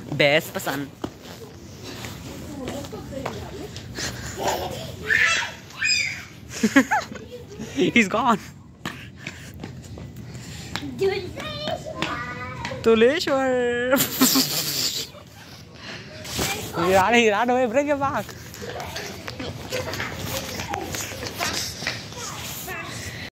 Best pesan. He's gone. Tuleshwar. He ran away. Bring him back.